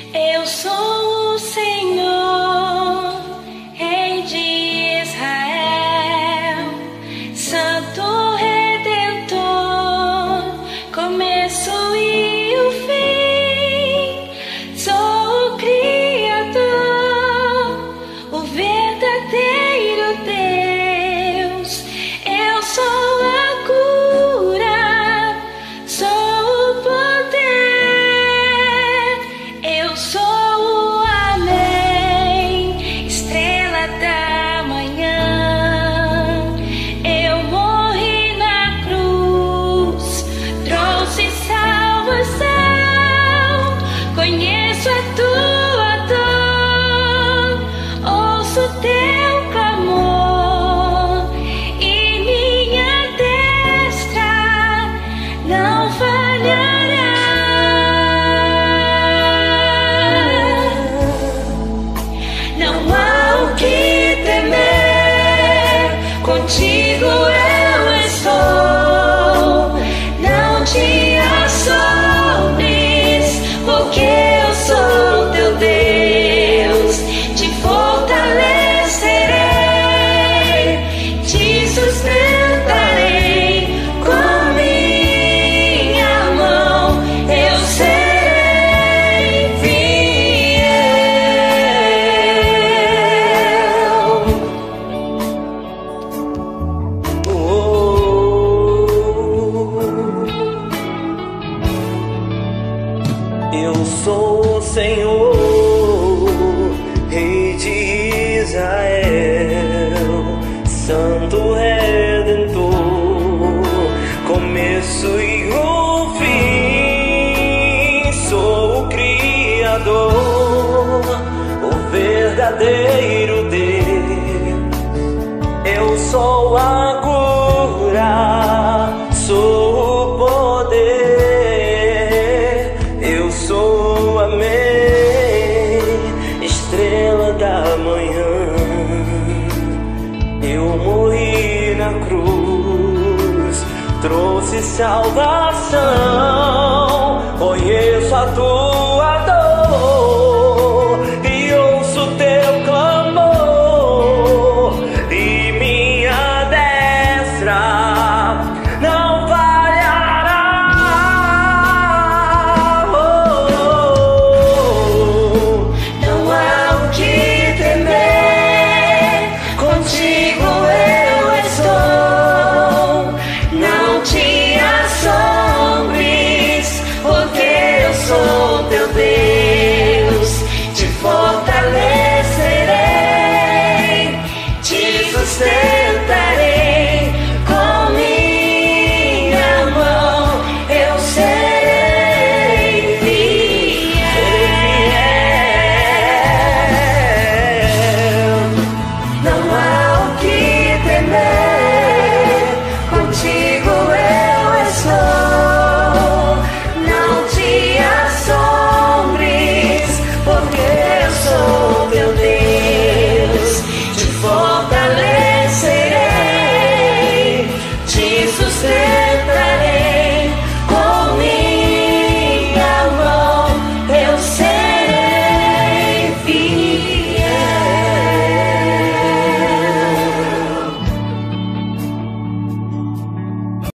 Eu sou o Senhor, Rei de Israel, Santo Redentor, começo e o fim. Sou o Criador, o verdadeiro Deus. Eu sou a cura, sou o poder. Eu sou o Amém, estrela da manhã. Eu morri na cruz, trouxe salvação. Conheço a tua dor, ouço teu clamor, e minha destra não falhará. Não há o que temer, contigo eu estou. Não te assombres, porque eu sou teu Deus. Te fortalecerei, te sustentarei com minha mão. Eu serei fiel. Eu sou o Senhor, Rei de Israel, Santo Redentor, começo e o fim. Sou o Criador, o verdadeiro Deus. Eu sou a cura, sou o poder. Eu sou o Amém, estrela da manhã. Eu morri na cruz, trouxe salvação. Conheço a tua